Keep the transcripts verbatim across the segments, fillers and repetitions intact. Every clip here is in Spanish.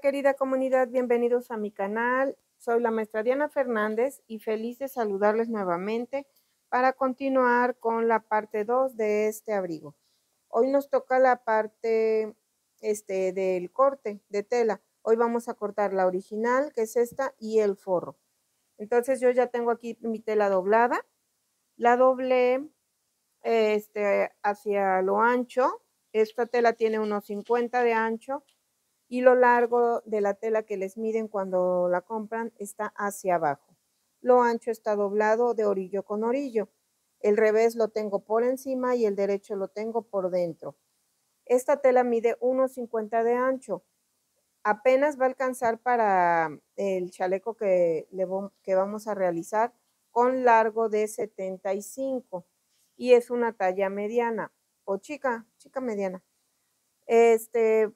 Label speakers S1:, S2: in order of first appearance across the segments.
S1: querida comunidad, bienvenidos a mi canal. Soy la maestra Diana Fernández y feliz de saludarles nuevamente para continuar con la parte dos de este abrigo. Hoy nos toca la parte este, del corte de tela. Hoy vamos a cortar la original, que es esta, y el forro. Entonces yo ya tengo aquí mi tela doblada. La doblé este, hacia lo ancho. Esta tela tiene unos cincuenta de ancho. Y lo largo de la tela que les miden cuando la compran está hacia abajo. Lo ancho está doblado de orillo con orillo. El revés lo tengo por encima y el derecho lo tengo por dentro. Esta tela mide uno cincuenta de ancho. Apenas va a alcanzar para el chaleco que, le, que vamos a realizar con largo de setenta y cinco. Y es una talla mediana o chica, chica mediana. Este...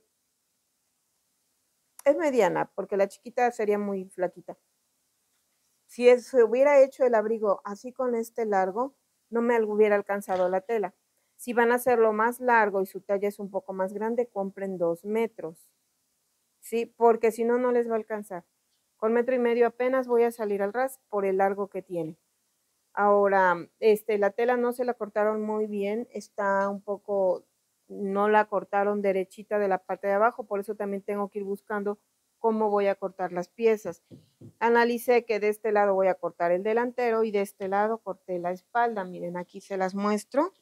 S1: Es mediana, porque la chiquita sería muy flaquita. Si se hubiera hecho el abrigo así con este largo, no me hubiera alcanzado la tela. Si van a hacerlo más largo y su talla es un poco más grande, compren dos metros. ¿Sí? Porque si no, no les va a alcanzar. Con metro y medio apenas voy a salir al ras por el largo que tiene. Ahora, este, la tela no se la cortaron muy bien. Está un poco... no la cortaron derechita de la parte de abajo, por eso también tengo que ir buscando cómo voy a cortar las piezas. Analicé que de este lado voy a cortar el delantero y de este lado corté la espalda. Miren, aquí se las muestro.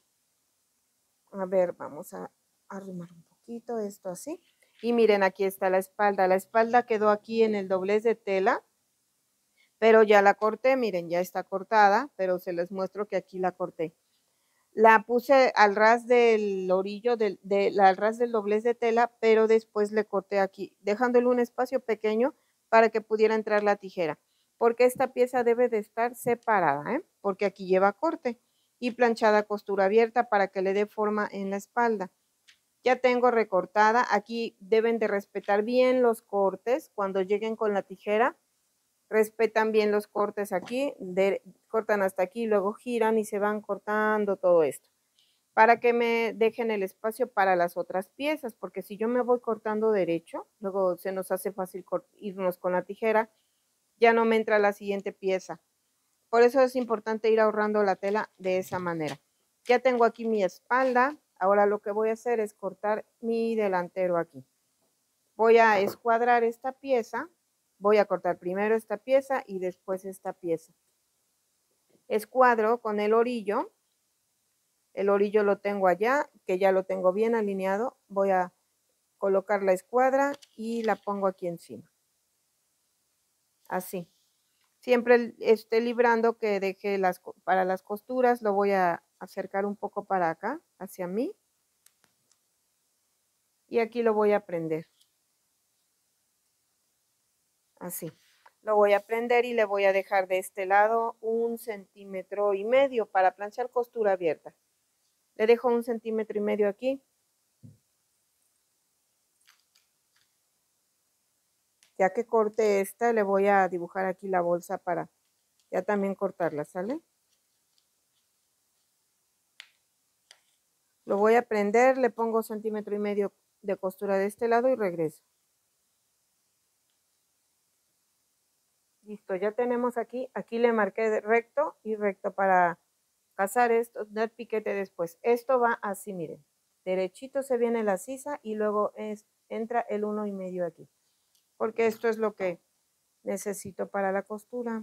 S1: A ver, vamos a arrimar un poquito esto así. Y miren, aquí está la espalda. La espalda quedó aquí en el doblez de tela, pero ya la corté. Miren, ya está cortada, pero se les muestro que aquí la corté. La puse al ras del orillo, del, de, al ras del doblez de tela, pero después le corté aquí, dejándole un espacio pequeño para que pudiera entrar la tijera. Porque esta pieza debe de estar separada, ¿eh? Porque aquí lleva corte y planchada costura abierta para que le dé forma en la espalda. Ya tengo recortada, aquí deben de respetar bien los cortes cuando lleguen con la tijera. Respetan bien los cortes aquí, de, cortan hasta aquí, luego giran y se van cortando todo esto. Para que me dejen el espacio para las otras piezas, porque si yo me voy cortando derecho, luego se nos hace fácil irnos con la tijera, ya no me entra la siguiente pieza. Por eso es importante ir ahorrando la tela de esa manera. Ya tengo aquí mi espalda, ahora lo que voy a hacer es cortar mi delantero aquí. Voy a escuadrar esta pieza. Voy a cortar primero esta pieza y después esta pieza. Escuadro con el orillo. El orillo lo tengo allá, que ya lo tengo bien alineado. Voy a colocar la escuadra y la pongo aquí encima. Así. Siempre esté librando que deje las, para las costuras. Lo voy a acercar un poco para acá, hacia mí. Y aquí lo voy a prender. Así. Lo voy a prender y le voy a dejar de este lado un centímetro y medio para planchar costura abierta. Le dejo un centímetro y medio aquí. Ya que corte esta, le voy a dibujar aquí la bolsa para ya también cortarla, ¿sale? Lo voy a prender, le pongo centímetro y medio de costura de este lado y regreso. Listo, ya tenemos aquí, aquí le marqué recto y recto para cazar esto, dar piquete después. Esto va así, miren, derechito se viene la sisa y luego es, entra el uno y medio aquí, porque esto es lo que necesito para la costura.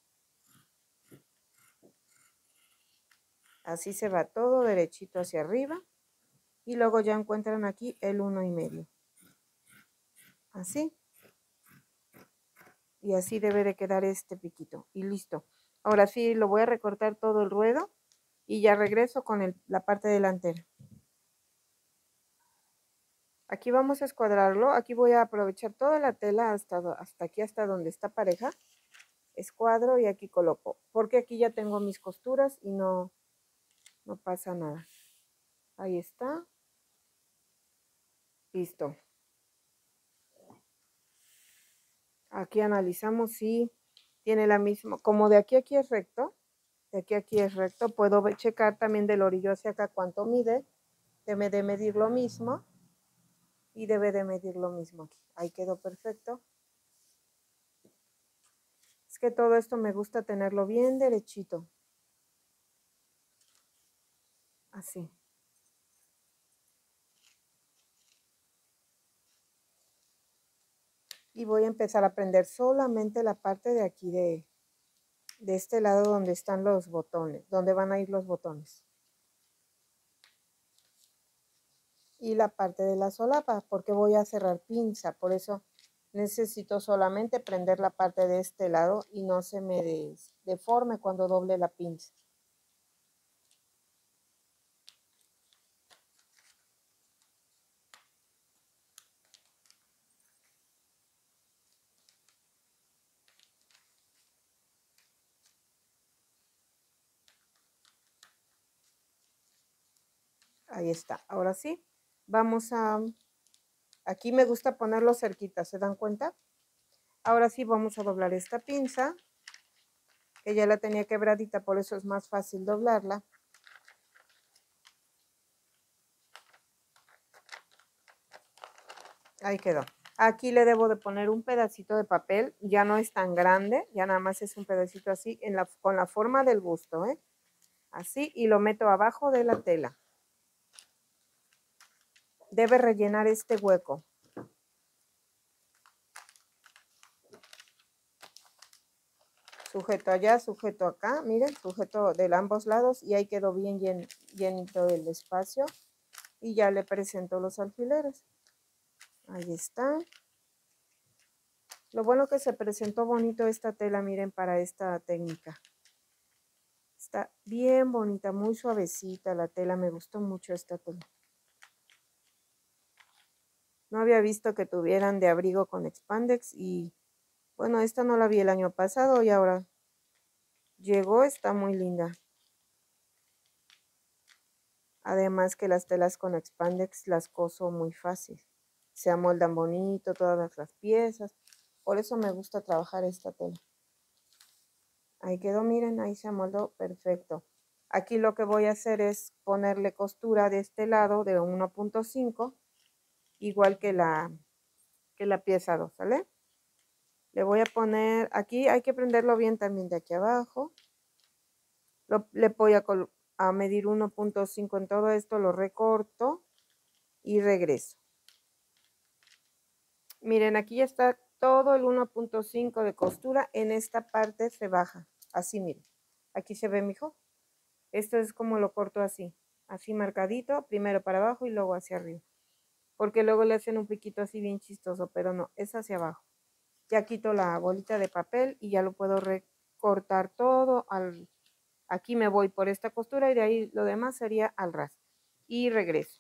S1: Así se va todo derechito hacia arriba y luego ya encuentran aquí el uno y medio. Así. Y así debe de quedar este piquito. Y listo. Ahora sí lo voy a recortar todo el ruedo y ya regreso con el, la parte delantera. Aquí vamos a escuadrarlo. Aquí voy a aprovechar toda la tela hasta, hasta aquí, hasta donde está pareja. Escuadro y aquí coloco. Porque aquí ya tengo mis costuras y no, no pasa nada. Ahí está. Listo. Aquí analizamos si tiene la misma. Como de aquí a aquí es recto. De aquí a aquí es recto. Puedo checar también del orillo hacia acá cuánto mide. Debe de medir lo mismo. y debe de medir lo mismo aquí. Ahí quedó perfecto. Es que todo esto me gusta tenerlo bien derechito. Así. Y voy a empezar a prender solamente la parte de aquí de, de este lado donde están los botones, donde van a ir los botones. Y la parte de la solapa, porque voy a cerrar pinza, por eso necesito solamente prender la parte de este lado y no se me des, deforme cuando doble la pinza. Ahí está. Ahora sí, vamos a... Aquí me gusta ponerlo cerquita, ¿se dan cuenta? Ahora sí vamos a doblar esta pinza, que ya la tenía quebradita, por eso es más fácil doblarla. Ahí quedó. Aquí le debo de poner un pedacito de papel, ya no es tan grande, ya nada más es un pedacito así, en la, con la forma del busto, ¿eh? Así, y lo meto abajo de la tela. Debe rellenar este hueco. Sujeto allá, sujeto acá, miren, sujeto de ambos lados y ahí quedó bien llen, llenito el espacio. Y ya le presento los alfileres. Ahí está. Lo bueno que se presentó bonito esta tela, miren, para esta técnica. Está bien bonita, muy suavecita la tela, me gustó mucho esta tela. No había visto que tuvieran de abrigo con expandex y bueno, esta no la vi el año pasado y ahora llegó, está muy linda. Además que las telas con expandex las coso muy fácil. Se amoldan bonito todas las piezas. Por eso me gusta trabajar esta tela. Ahí quedó, miren, ahí se amoldó perfecto. Aquí lo que voy a hacer es ponerle costura de este lado de uno punto cinco, igual que la, que la pieza dos, ¿sale? Le voy a poner, aquí hay que prenderlo bien también de aquí abajo. Lo, le voy a, a medir uno punto cinco en todo esto, lo recorto y regreso. Miren, aquí ya está todo el uno punto cinco de costura. En esta parte se baja, así miren. Aquí se ve, mijo. Esto es como lo corto así, así marcadito, primero para abajo y luego hacia arriba. Porque luego le hacen un piquito así bien chistoso, pero no, es hacia abajo. Ya quito la bolita de papel y ya lo puedo recortar todo. Al, aquí me voy por esta costura y de ahí lo demás sería al ras. Y regreso.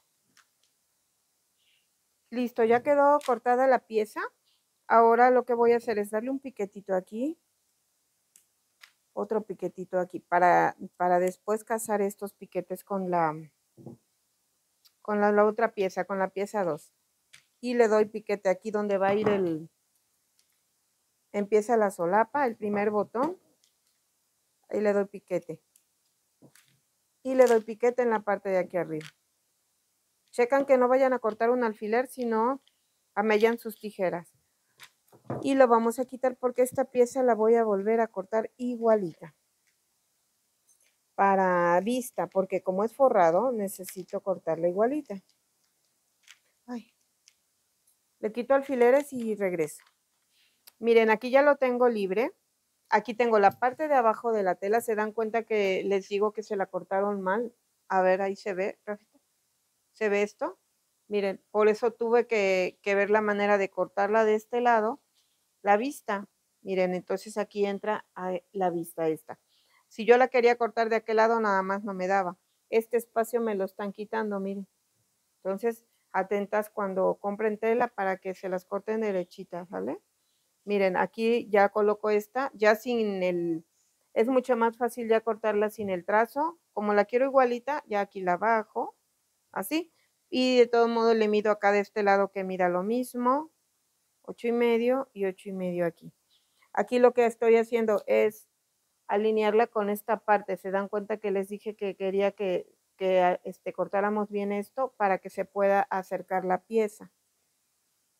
S1: Listo, ya quedó cortada la pieza. Ahora lo que voy a hacer es darle un piquetito aquí. Otro piquetito aquí para, para después cazar estos piquetes con la, con la, la otra pieza, con la pieza dos. Y le doy piquete aquí donde va a ir el, empieza la solapa, el primer botón. Ahí le doy piquete. Y le doy piquete en la parte de aquí arriba. Checan que no vayan a cortar un alfiler, sino amellan sus tijeras. Y lo vamos a quitar porque esta pieza la voy a volver a cortar igualita. Para vista, porque como es forrado, necesito cortarla igualita. Ay. Le quito alfileres y regreso. Miren, aquí ya lo tengo libre. Aquí tengo la parte de abajo de la tela. Se dan cuenta que les digo que se la cortaron mal. A ver, ahí se ve, Rafita. ¿Se ve esto? Miren, por eso tuve que, que ver la manera de cortarla de este lado. La vista. Miren, entonces aquí entra la vista esta. Si yo la quería cortar de aquel lado, nada más no me daba. Este espacio me lo están quitando, miren. Entonces, atentas cuando compren tela para que se las corten derechitas, ¿vale? Miren, aquí ya coloco esta, ya sin el, es mucho más fácil ya cortarla sin el trazo. Como la quiero igualita, ya aquí la bajo, así. Y de todo modo le mido acá de este lado que mida lo mismo, ocho y medio y ocho y medio aquí. Aquí lo que estoy haciendo es alinearla con esta parte. Se dan cuenta que les dije que quería que, que este, cortáramos bien esto para que se pueda acercar la pieza.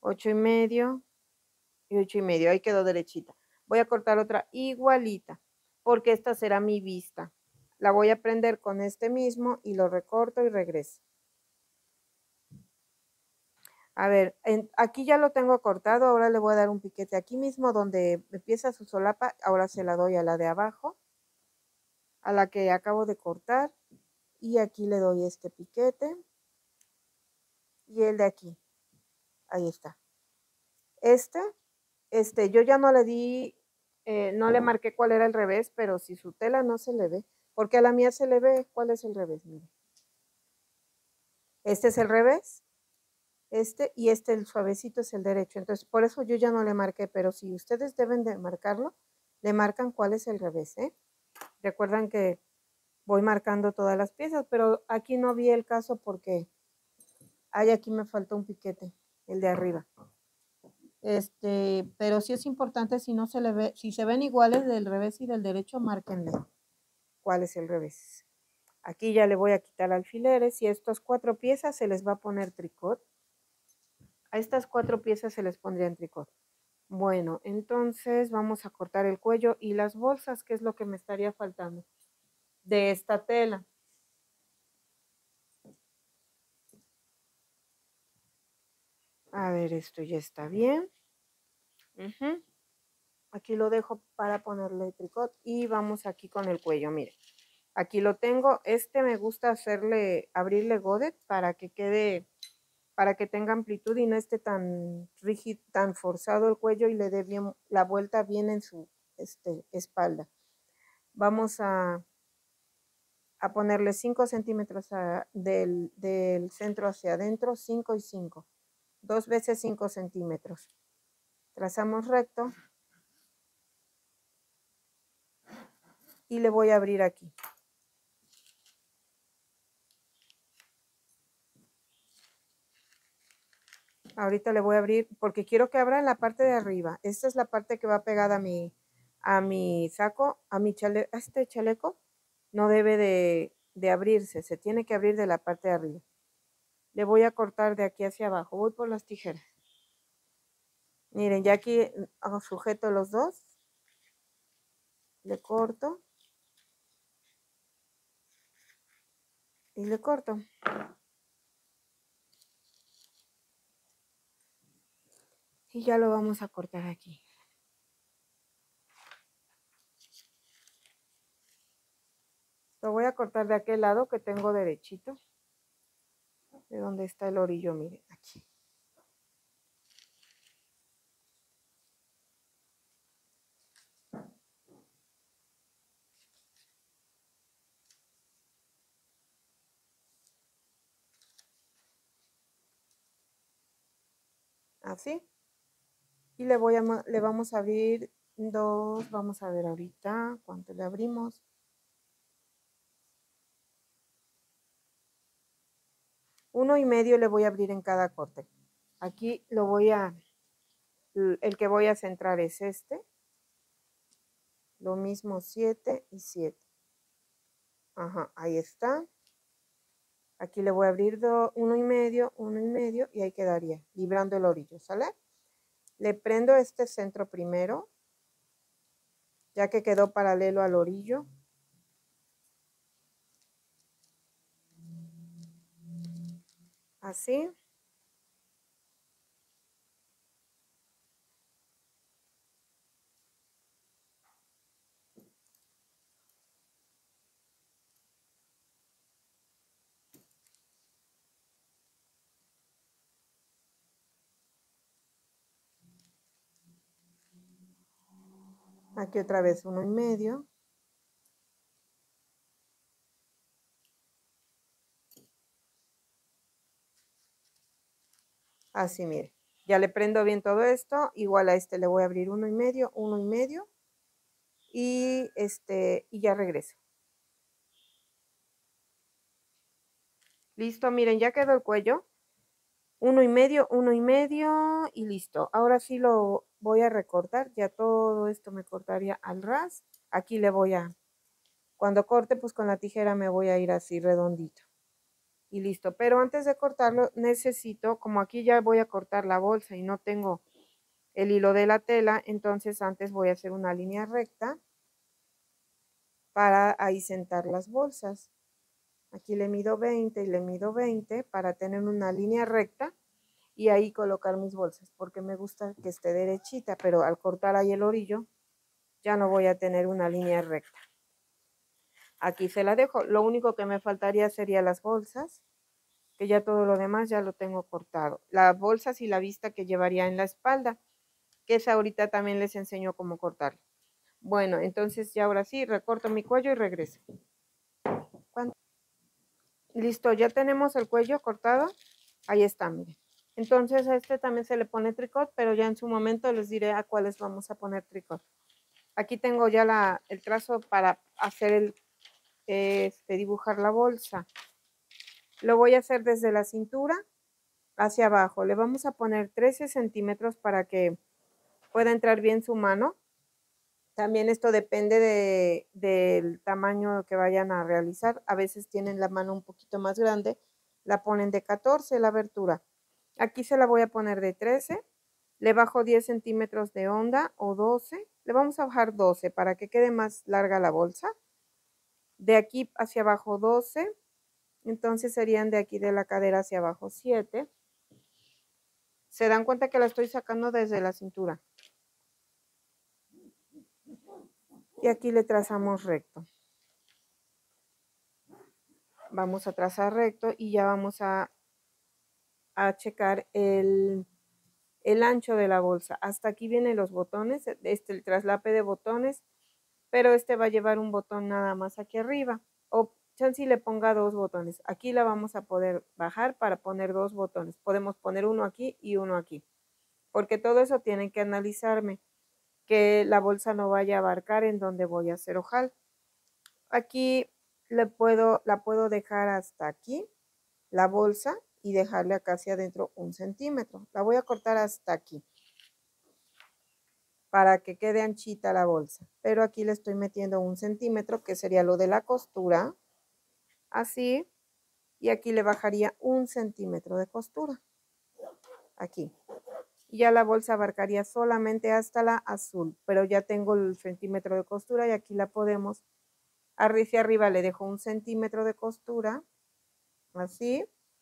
S1: ocho y medio y ocho y medio. Ahí quedó derechita. Voy a cortar otra igualita, porque esta será mi vista. La voy a prender con este mismo y lo recorto y regreso. A ver, en, aquí ya lo tengo cortado, ahora le voy a dar un piquete aquí mismo donde empieza su solapa, ahora se la doy a la de abajo, a la que acabo de cortar, y aquí le doy este piquete, y el de aquí, ahí está. Este, este, yo ya no le di, eh, no le marqué cuál era el revés, pero si su tela no se le ve, porque a la mía se le ve cuál es el revés, mire. Este es el revés. Este y este, el suavecito, es el derecho. Entonces, por eso yo ya no le marqué, pero si ustedes deben de marcarlo, le marcan cuál es el revés, ¿eh? Recuerdan que voy marcando todas las piezas, pero aquí no vi el caso porque, ay, aquí me faltó un piquete, el de arriba. Este, pero sí es importante, si no se le ve, si se ven iguales del revés y del derecho, márquenle cuál es el revés. Aquí ya le voy a quitar alfileres y a estas cuatro piezas se les va a poner tricot. A estas cuatro piezas se les pondría en tricot. Bueno, entonces vamos a cortar el cuello y las bolsas, que es lo que me estaría faltando de esta tela. A ver, esto ya está bien. Uh-huh. Aquí lo dejo para ponerle tricot y vamos aquí con el cuello, mire. Aquí lo tengo, este me gusta hacerle, abrirle godet para que quede, para que tenga amplitud y no esté tan rígido, tan forzado el cuello y le dé bien la vuelta bien en su este, espalda. Vamos a, a ponerle cinco centímetros a, del, del centro hacia adentro, cinco y cinco, dos veces cinco centímetros. Trazamos recto y le voy a abrir aquí. Ahorita le voy a abrir porque quiero que abra en la parte de arriba. Esta es la parte que va pegada a mi, a mi saco, a mi chale, a este chaleco. No debe de, de abrirse, se tiene que abrir de la parte de arriba. Le voy a cortar de aquí hacia abajo. Voy por las tijeras. Miren, ya aquí sujeto los dos. Le corto. Y le corto. Y ya lo vamos a cortar aquí. Lo voy a cortar de aquel lado que tengo derechito. De donde está el orillo, miren, aquí. Así. Y le voy a, le vamos a abrir dos, vamos a ver ahorita cuánto le abrimos. Uno y medio le voy a abrir en cada corte. Aquí lo voy a, el que voy a centrar es este. Lo mismo siete y siete. Ajá, ahí está. Aquí le voy a abrir do, uno y medio, uno y medio y ahí quedaría, librando el orillo, ¿sale? Le prendo este centro primero, ya que quedó paralelo al orillo. Así. Aquí otra vez uno y medio. Así, mire. Ya le prendo bien todo esto. Igual a este le voy a abrir uno y medio, uno y medio. Y este, y ya regreso. Listo, miren, ya quedó el cuello. Uno y medio, uno y medio y listo. Ahora sí lo voy a recortar. Ya todo esto me cortaría al ras. Aquí le voy a, cuando corte, pues con la tijera me voy a ir así redondito. y listo. Pero antes de cortarlo necesito, como aquí ya voy a cortar la bolsa y no tengo el hilo de la tela, entonces antes voy a hacer una línea recta para ahí sentar las bolsas. Aquí le mido veinte y le mido veinte para tener una línea recta y ahí colocar mis bolsas, porque me gusta que esté derechita, pero al cortar ahí el orillo ya no voy a tener una línea recta. Aquí se la dejo. Lo único que me faltaría sería las bolsas, que ya todo lo demás ya lo tengo cortado. Las bolsas y la vista que llevaría en la espalda, que esa ahorita también les enseño cómo cortarlo. Bueno, entonces ya ahora sí, recorto mi cuello y regreso. ¿Cuánto? Listo, ya tenemos el cuello cortado. Ahí está, miren. Entonces a este también se le pone tricot, pero ya en su momento les diré a cuáles vamos a poner tricot. Aquí tengo ya la, el trazo para hacer el, este, dibujar la bolsa. Lo voy a hacer desde la cintura hacia abajo. Le vamos a poner trece centímetros para que pueda entrar bien su mano. También esto depende de, del tamaño que vayan a realizar. A veces tienen la mano un poquito más grande, la ponen de catorce la abertura. Aquí se la voy a poner de trece, le bajo diez centímetros de honda o doce, le vamos a bajar doce para que quede más larga la bolsa. De aquí hacia abajo doce, entonces serían de aquí de la cadera hacia abajo siete. Se dan cuenta que la estoy sacando desde la cintura. Y aquí le trazamos recto. Vamos a trazar recto y ya vamos a, a checar el, el ancho de la bolsa. Hasta aquí vienen los botones, este el traslape de botones, pero este va a llevar un botón nada más aquí arriba. O chance le ponga dos botones. Aquí la vamos a poder bajar para poner dos botones. Podemos poner uno aquí y uno aquí. Porque todo eso tienen que analizarme. Que la bolsa no vaya a abarcar en donde voy a hacer ojal. Aquí le puedo, la puedo dejar hasta aquí, la bolsa, y dejarle acá hacia adentro un centímetro. La voy a cortar hasta aquí para que quede anchita la bolsa. Pero aquí le estoy metiendo un centímetro, que sería lo de la costura. Así. Y aquí le bajaría un centímetro de costura. Aquí. Y ya la bolsa abarcaría solamente hasta la azul. Pero ya tengo el centímetro de costura y aquí la podemos... Hacia arriba le dejo un centímetro de costura. Así.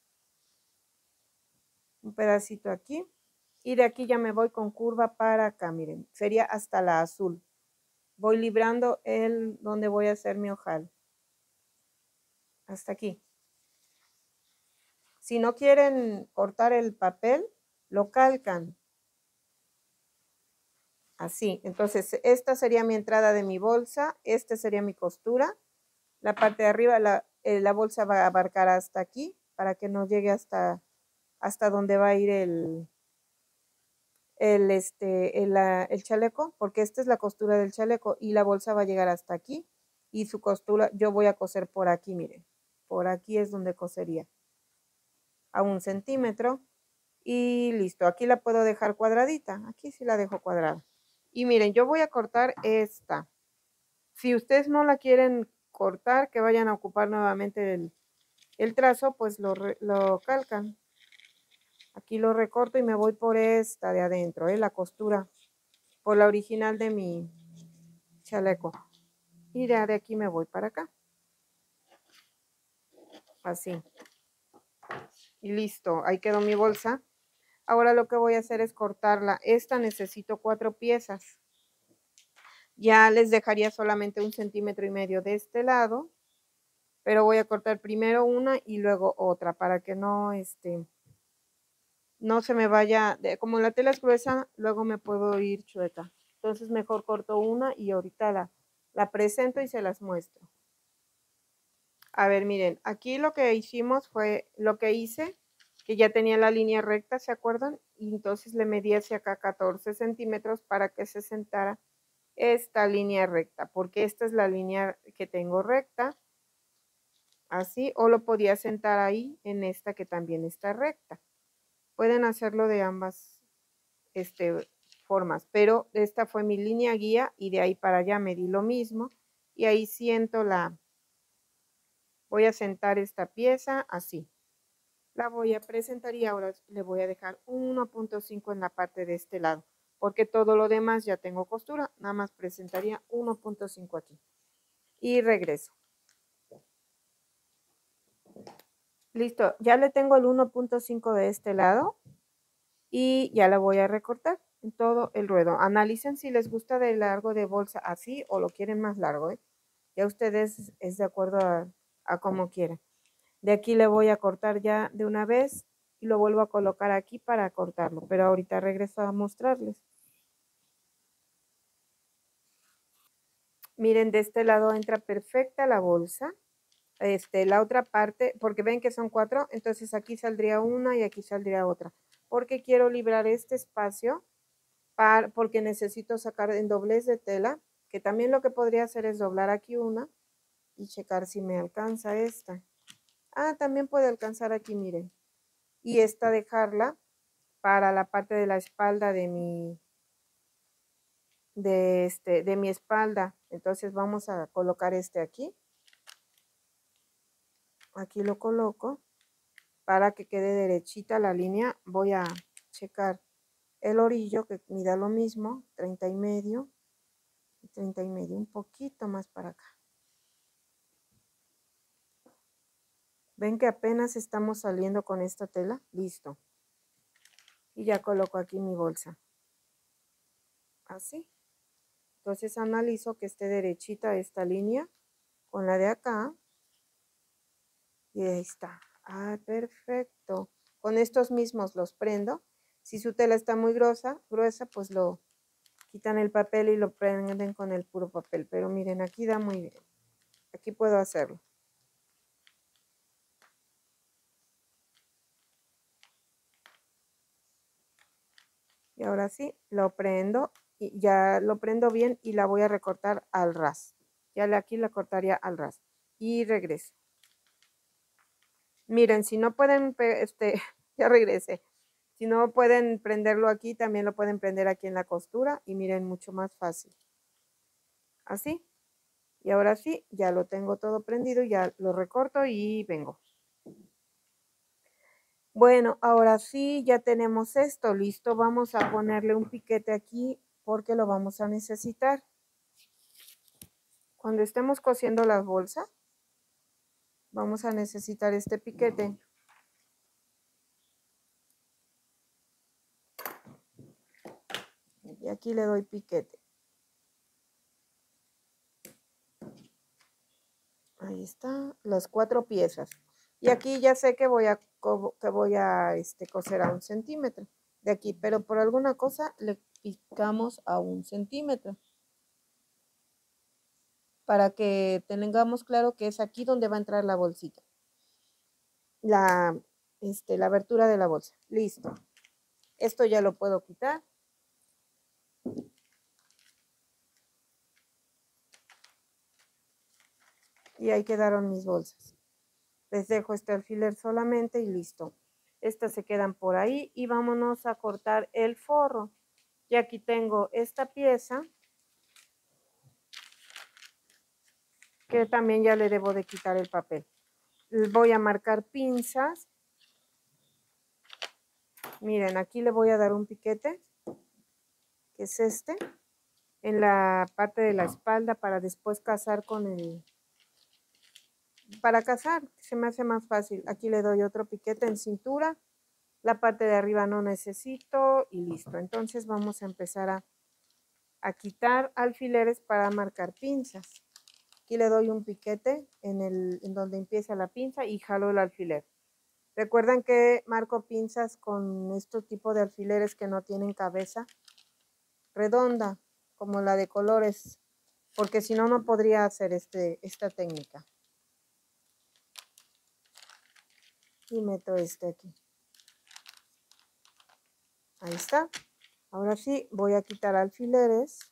S1: Un pedacito aquí. Y de aquí ya me voy con curva para acá, miren. Sería hasta la azul. Voy librando el donde voy a hacer mi ojal. Hasta aquí. Si no quieren cortar el papel, lo calcan. Así. Entonces, esta sería mi entrada de mi bolsa. Esta sería mi costura. La parte de arriba, la, eh, la bolsa va a abarcar hasta aquí, para que no llegue hasta, hasta donde va a ir el, el, este, el, el chaleco, porque esta es la costura del chaleco y la bolsa va a llegar hasta aquí. Y su costura, yo voy a coser por aquí, miren. Por aquí es donde cosería. A un centímetro. Y listo. Aquí la puedo dejar cuadradita. Aquí sí la dejo cuadrada. Y miren, yo voy a cortar esta. Si ustedes no la quieren cortar, que vayan a ocupar nuevamente el, el trazo, pues lo, lo calcan. Aquí lo recorto y me voy por esta de adentro, ¿eh? La costura, por la original de mi chaleco. Y ya de aquí me voy para acá. Así. Y listo, ahí quedó mi bolsa. Ahora lo que voy a hacer es cortarla. Esta necesito cuatro piezas. Ya les dejaría solamente un centímetro y medio de este lado. Pero voy a cortar primero una y luego otra para que no, este, no se me vaya, de, como la tela es gruesa, luego me puedo ir chueca. Entonces mejor corto una y ahorita la, la presento y se las muestro. A ver, miren, aquí lo que hicimos fue, lo que hice, que ya tenía la línea recta, ¿se acuerdan? Y entonces le medí hacia acá catorce centímetros para que se sentara esta línea recta, porque esta es la línea que tengo recta. Así, o lo podía sentar ahí en esta que también está recta. Pueden hacerlo de ambas este, formas, pero esta fue mi línea guía y de ahí para allá me di lo mismo y ahí siento la, voy a sentar esta pieza así. La voy a presentar y ahora le voy a dejar uno punto cinco en la parte de este lado, porque todo lo demás ya tengo costura, nada más presentaría uno punto cinco aquí. Y regreso. Listo, ya le tengo el uno punto cinco de este lado y ya la voy a recortar en todo el ruedo. Analicen si les gusta de largo de bolsa así o lo quieren más largo, ¿eh? Ya ustedes es de acuerdo a, a como quieran. De aquí le voy a cortar ya de una vez y lo vuelvo a colocar aquí para cortarlo, pero ahorita regreso a mostrarles. Miren, de este lado entra perfecta la bolsa. Este, la otra parte, porque ven que son cuatro, entonces aquí saldría una y aquí saldría otra. Porque quiero librar este espacio para, porque necesito sacar en doblez de tela, que también lo que podría hacer es doblar aquí una y checar si me alcanza esta. Ah, también puede alcanzar aquí, miren. Y esta dejarla para la parte de la espalda de mi, de este, de mi espalda. Entonces vamos a colocar este aquí. Aquí lo coloco para que quede derechita la línea. Voy a checar el orillo que mida lo mismo, treinta y medio, treinta y medio, un poquito más para acá. Ven que apenas estamos saliendo con esta tela, listo. Y ya coloco aquí mi bolsa. Así. Entonces analizo que esté derechita esta línea con la de acá. Y ahí está. Ah, perfecto. Con estos mismos los prendo. Si su tela está muy gruesa, gruesa, pues lo quitan el papel y lo prenden con el puro papel. Pero miren, aquí da muy bien. Aquí puedo hacerlo. Y ahora sí, lo prendo. Y ya lo prendo bien y la voy a recortar al ras. Ya aquí la cortaría al ras. Y regreso. Miren, si no pueden, este, ya regresé. Si no pueden prenderlo aquí, también lo pueden prender aquí en la costura. Y miren, mucho más fácil. Así. Y ahora sí, ya lo tengo todo prendido. Ya lo recorto y vengo. Bueno, ahora sí, ya tenemos esto listo. Vamos a ponerle un piquete aquí porque lo vamos a necesitar. Cuando estemos cosiendo las bolsas, vamos a necesitar este piquete. Y aquí le doy piquete. Ahí está, las cuatro piezas. Y aquí ya sé que voy a, que voy a este, coser a un centímetro de aquí, pero por alguna cosa le picamos a un centímetro. Para que tengamos claro que es aquí donde va a entrar la bolsita. La, este, la abertura de la bolsa. Listo. Esto ya lo puedo quitar. Y ahí quedaron mis bolsas. Les dejo este alfiler solamente y listo. Estas se quedan por ahí y vámonos a cortar el forro. Y aquí tengo esta pieza que también ya le debo de quitar el papel. Voy a marcar pinzas. Miren, aquí le voy a dar un piquete, que es este, en la parte de la espalda para después cazar con el... Para cazar, se me hace más fácil. Aquí le doy otro piquete en cintura. La parte de arriba no necesito y listo. Entonces vamos a empezar a, a quitar alfileres para marcar pinzas. Aquí le doy un piquete en, el, en donde empieza la pinza y jalo el alfiler. Recuerden que marco pinzas con este tipo de alfileres que no tienen cabeza redonda, como la de colores, porque si no, no podría hacer este, esta técnica. Y meto este aquí. Ahí está. Ahora sí, voy a quitar alfileres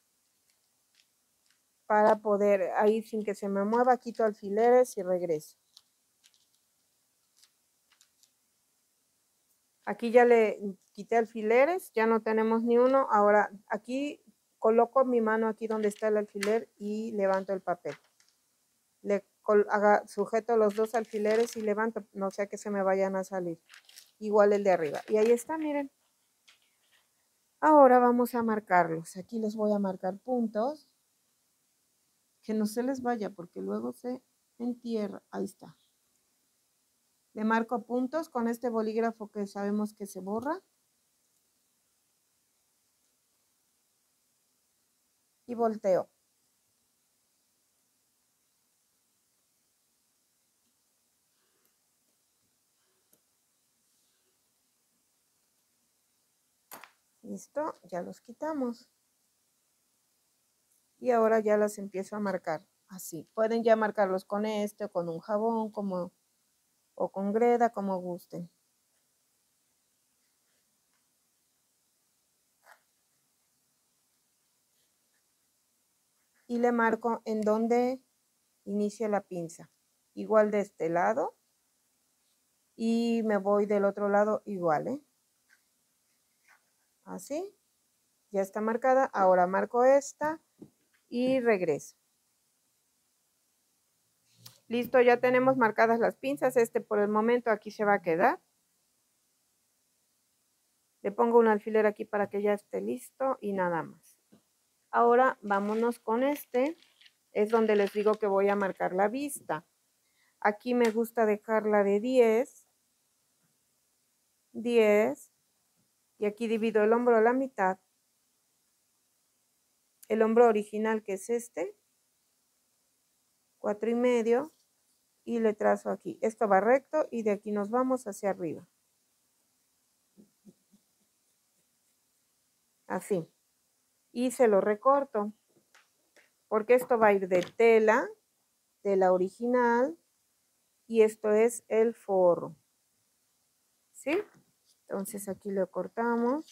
S1: para poder, ahí sin que se me mueva, quito alfileres y regreso. Aquí ya le quité alfileres, ya no tenemos ni uno. Ahora aquí coloco mi mano aquí donde está el alfiler y levanto el papel. Le haga, sujeto los dos alfileres y levanto, no sea que se me vayan a salir. Igual el de arriba. Y ahí está, miren. Ahora vamos a marcarlos. Aquí les voy a marcar puntos. Que no se les vaya porque luego se entierra. Ahí está. Le marco puntos con este bolígrafo que sabemos que se borra. Y volteo. Listo, ya los quitamos. Y ahora ya las empiezo a marcar así. Pueden ya marcarlos con este o con un jabón como, o con greda, como gusten. Y le marco en donde inicia la pinza. Igual de este lado. Y me voy del otro lado igual, ¿eh? Así. Ya está marcada. Ahora marco esta y regreso. Listo, ya tenemos marcadas las pinzas. Este por el momento aquí se va a quedar. Le pongo un alfiler aquí para que ya esté listo y nada más. Ahora vámonos con este. Es donde les digo que voy a marcar la vista. Aquí me gusta dejarla de diez. diez. Y aquí divido el hombro a la mitad. El hombro original que es este. cuatro y medio. Y le trazo aquí. Esto va recto y de aquí nos vamos hacia arriba. Así. Y se lo recorto. Porque esto va a ir de tela, tela original. Y esto es el forro. ¿Sí? Entonces aquí lo cortamos.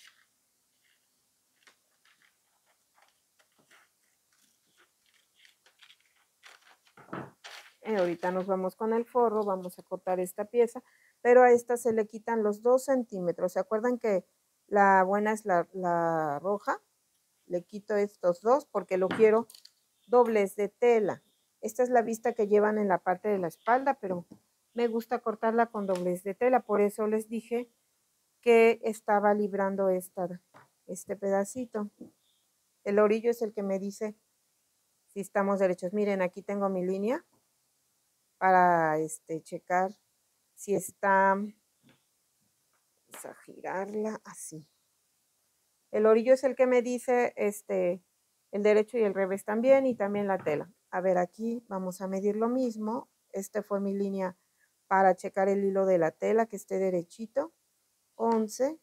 S1: Eh, ahorita nos vamos con el forro, vamos a cortar esta pieza, pero a esta se le quitan los dos centímetros. ¿Se acuerdan que la buena es la, la roja? Le quito estos dos porque lo quiero dobles de tela. Esta es la vista que llevan en la parte de la espalda, pero me gusta cortarla con dobles de tela. Por eso les dije que estaba librando esta, este pedacito. El orillo es el que me dice si estamos derechos. Miren, aquí tengo mi línea para este, checar si está, vamos a girarla así. El orillo es el que me dice este, el derecho y el revés también, y también la tela. A ver, aquí vamos a medir lo mismo. Este fue mi línea para checar el hilo de la tela, que esté derechito. once.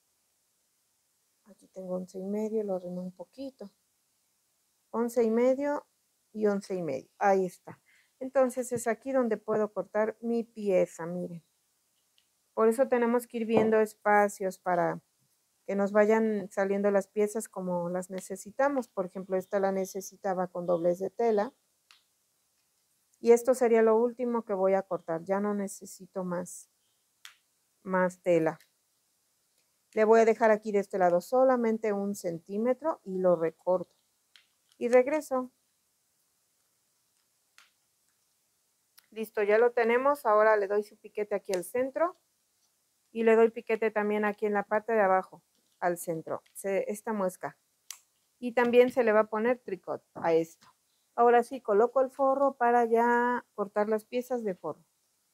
S1: Aquí tengo once y medio, lo arreglo un poquito. once y medio y once y medio. Ahí está. Entonces es aquí donde puedo cortar mi pieza, miren. Por eso tenemos que ir viendo espacios para que nos vayan saliendo las piezas como las necesitamos. Por ejemplo, esta la necesitaba con doblez de tela. Y esto sería lo último que voy a cortar. Ya no necesito más, más tela. Le voy a dejar aquí de este lado solamente un centímetro y lo recorto. Y regreso. Listo, ya lo tenemos. Ahora le doy su piquete aquí al centro. Y le doy piquete también aquí en la parte de abajo, al centro, se, esta muesca. Y también se le va a poner tricot a esto. Ahora sí, coloco el forro para ya cortar las piezas de forro.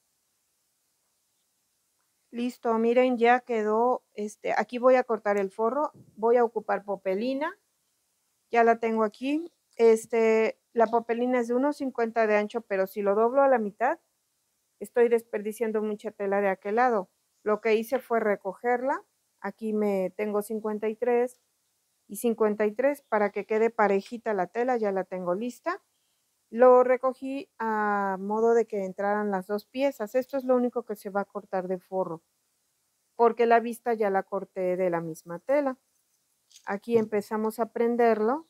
S1: Listo, miren, ya quedó, este, aquí voy a cortar el forro. Voy a ocupar popelina. Ya la tengo aquí. Este, la popelina es de uno cincuenta de ancho, pero si lo doblo a la mitad, estoy desperdiciando mucha tela de aquel lado. Lo que hice fue recogerla. Aquí me tengo cincuenta y tres y cincuenta y tres para que quede parejita la tela. Ya la tengo lista. Lo recogí a modo de que entraran las dos piezas. Esto es lo único que se va a cortar de forro, porque la vista ya la corté de la misma tela. Aquí empezamos a prenderlo.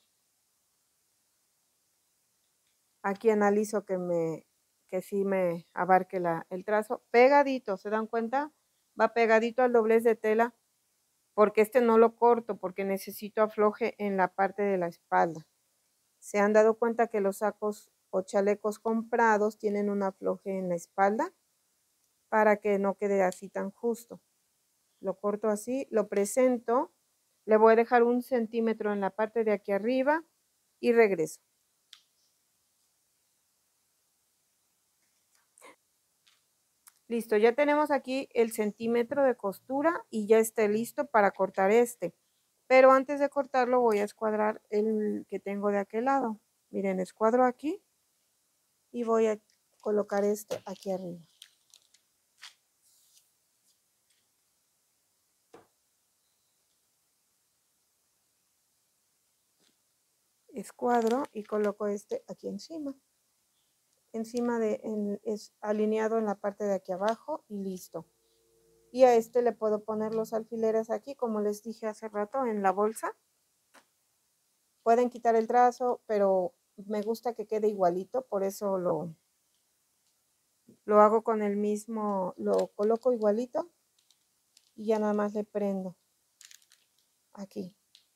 S1: Aquí analizo que me que sí me abarque la, el trazo. Pegadito, ¿se dan cuenta? Va pegadito al doblez de tela, porque este no lo corto, porque necesito afloje en la parte de la espalda. Se han dado cuenta que los sacos o chalecos comprados tienen un afloje en la espalda para que no quede así tan justo. Lo corto así, lo presento, le voy a dejar un centímetro en la parte de aquí arriba y regreso. Listo, ya tenemos aquí el centímetro de costura y ya está listo para cortar este. Pero antes de cortarlo voy a escuadrar el que tengo de aquel lado. Miren, escuadro aquí y voy a colocar este aquí arriba. Escuadro y coloco este aquí encima. Encima de, en, es alineado en la parte de aquí abajo y listo. Y a este le puedo poner los alfileres aquí, como les dije hace rato, en la bolsa. Pueden quitar el trazo, pero me gusta que quede igualito, por eso lo, lo hago con el mismo, lo coloco igualito y ya nada más le prendo aquí.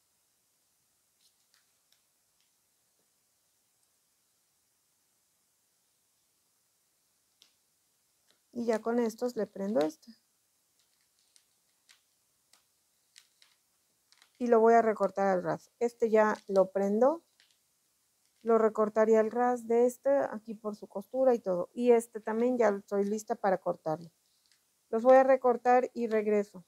S1: Y ya con estos le prendo este. Y lo voy a recortar al ras. Este ya lo prendo. Lo recortaría al ras de este aquí por su costura y todo. Y este también ya estoy lista para cortarlo. Los voy a recortar y regreso.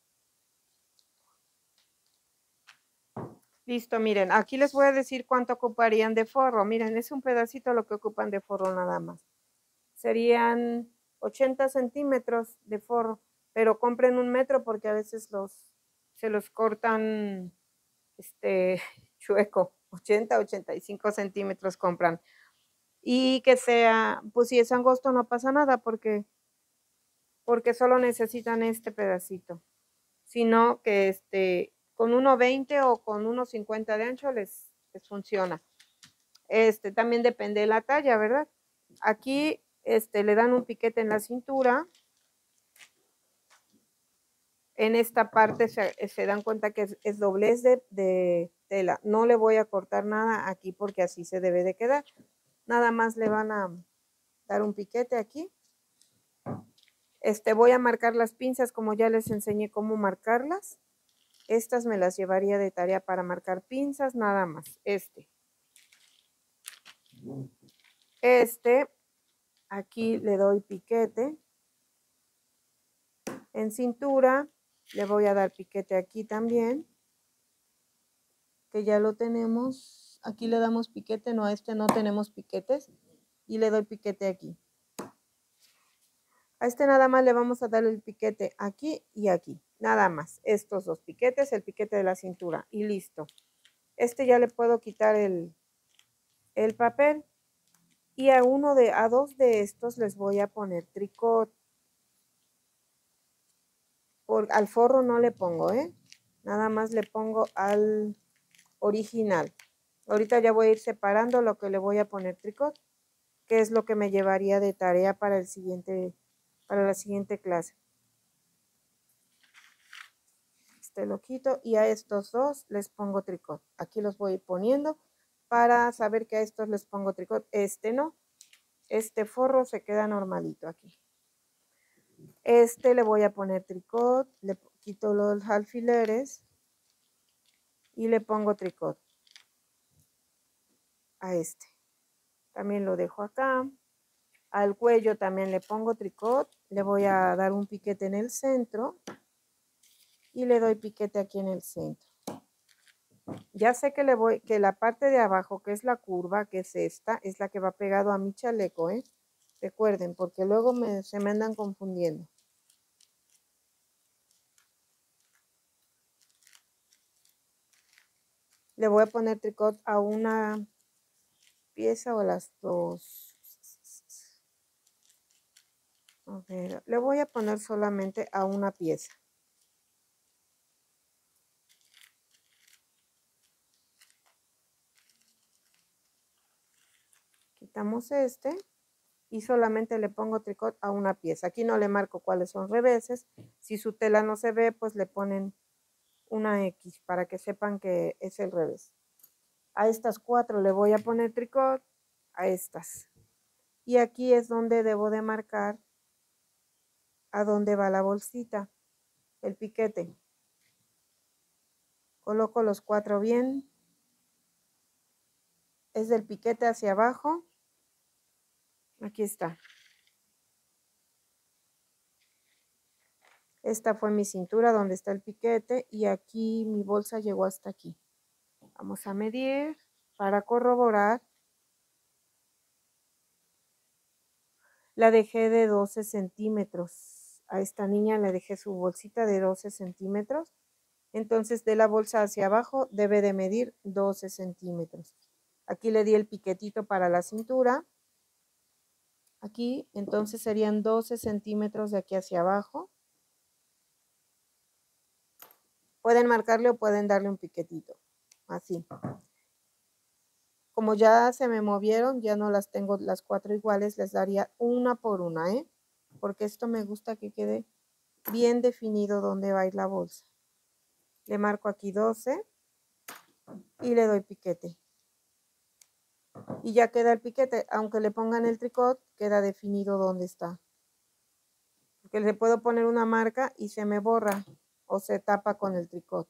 S1: Listo, miren, aquí les voy a decir cuánto ocuparían de forro. Miren, es un pedacito lo que ocupan de forro nada más. Serían ochenta centímetros de forro, pero compren un metro porque a veces los se los cortan este chueco. ochenta, ochenta y cinco centímetros compran. Y que sea, pues si es angosto no pasa nada porque, porque solo necesitan este pedacito. Sino que este, con uno veinte o con uno cincuenta de ancho les, les funciona. Este, también depende de la talla, ¿verdad? Aquí este, le dan un piquete en la cintura. En esta parte se, se dan cuenta que es, es doblez de, de tela. No le voy a cortar nada aquí porque así se debe de quedar. Nada más le van a dar un piquete aquí. Este, voy a marcar las pinzas como ya les enseñé cómo marcarlas. Estas me las llevaría de tarea para marcar pinzas, nada más. Este. Este, aquí le doy piquete. En cintura le voy a dar piquete aquí también. Que ya lo tenemos. Aquí le damos piquete, no, a este no tenemos piquetes. Y le doy piquete aquí. A este nada más le vamos a dar el piquete aquí y aquí. Nada más. Estos dos piquetes, el piquete de la cintura. Y listo. Este ya le puedo quitar el, el papel. Y a uno de, a dos de estos les voy a poner tricot. Por, al forro no le pongo, ¿eh? Nada más le pongo al original. Ahorita ya voy a ir separando lo que le voy a poner tricot, que es lo que me llevaría de tarea para el siguiente, para la siguiente clase. Este lo quito y a estos dos les pongo tricot. Aquí los voy a ir poniendo para saber que a estos les pongo tricot. Este no. Este forro se queda normalito aquí. Este le voy a poner tricot, le quito los alfileres y le pongo tricot a este. También lo dejo acá. Al cuello también le pongo tricot, le voy a dar un piquete en el centro y le doy piquete aquí en el centro. Ya sé que le voy, que la parte de abajo, que es la curva, que es esta, es la que va pegado a mi chaleco, ¿eh? Recuerden, porque luego me, se me andan confundiendo. Le voy a poner tricot a una pieza o a las dos. A ver, le voy a poner solamente a una pieza. Quitamos este y solamente le pongo tricot a una pieza. Aquí no le marco cuáles son reveses. Si su tela no se ve, pues le ponen una X para que sepan que es el revés. A estas cuatro le voy a poner tricot a estas. Y aquí es donde debo de marcar a dónde va la bolsita, el piquete. Coloco los cuatro bien. Es del piquete hacia abajo. Aquí está. Esta fue mi cintura donde está el piquete y aquí mi bolsa llegó hasta aquí. Vamos a medir para corroborar. La dejé de doce centímetros. A esta niña le dejé su bolsita de doce centímetros. Entonces de la bolsa hacia abajo debe de medir doce centímetros. Aquí le di el piquetito para la cintura. Aquí entonces serían doce centímetros de aquí hacia abajo. Pueden marcarle o pueden darle un piquetito. Así. Como ya se me movieron, ya no las tengo las cuatro iguales, les daría una por una, ¿eh? Porque esto me gusta que quede bien definido dónde va a ir la bolsa. Le marco aquí doce y le doy piquete. Y ya queda el piquete, aunque le pongan el tricot, queda definido dónde está. Porque le puedo poner una marca y se me borra o se tapa con el tricot.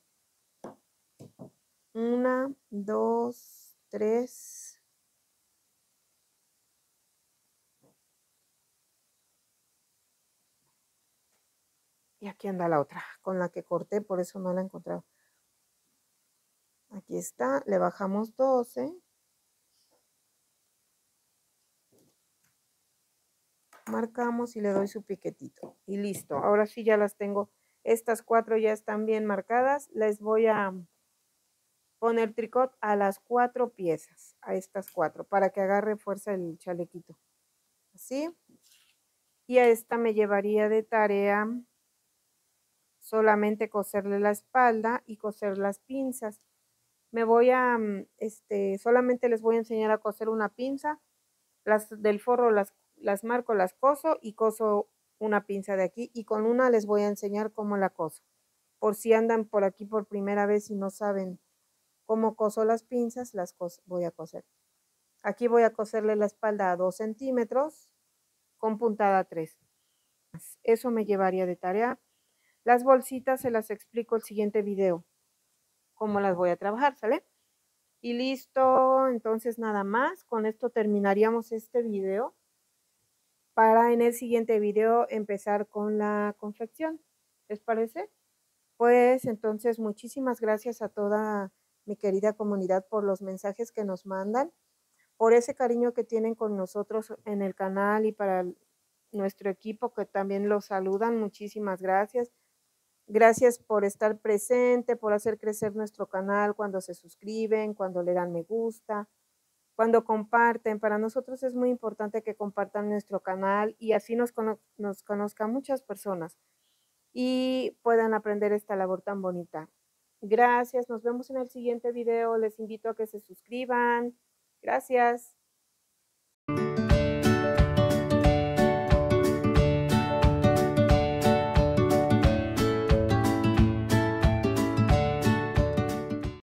S1: Una, dos, tres. Y aquí anda la otra, con la que corté, por eso no la he encontrado. Aquí está, le bajamos doce. Marcamos y le doy su piquetito. Y listo, ahora sí ya las tengo. Estas cuatro ya están bien marcadas. Les voy a poner tricot a las cuatro piezas, a estas cuatro, para que agarre fuerza el chalequito. Así. Y a esta me llevaría de tarea solamente coserle la espalda y coser las pinzas. Me voy a, este, solamente les voy a enseñar a coser una pinza. Las del forro las, las marco, las coso y coso una pinza de aquí. Y con una les voy a enseñar cómo la coso. Por si andan por aquí por primera vez y no saben cómo coso las pinzas, las cos voy a coser. Aquí voy a coserle la espalda a dos centímetros con puntada tres. Eso me llevaría de tarea. Las bolsitas se las explico el siguiente video, cómo las voy a trabajar, ¿sale? Y listo, entonces nada más, con esto terminaríamos este video para en el siguiente video empezar con la confección. ¿Les parece? Pues entonces muchísimas gracias a toda mi querida comunidad por los mensajes que nos mandan, por ese cariño que tienen con nosotros en el canal y para nuestro equipo que también los saludan. Muchísimas gracias. Gracias por estar presente, por hacer crecer nuestro canal cuando se suscriben, cuando le dan me gusta, cuando comparten. Para nosotros es muy importante que compartan nuestro canal y así nos, cono nos conozcan muchas personas y puedan aprender esta labor tan bonita. Gracias, nos vemos en el siguiente video. Les invito a que se suscriban. Gracias.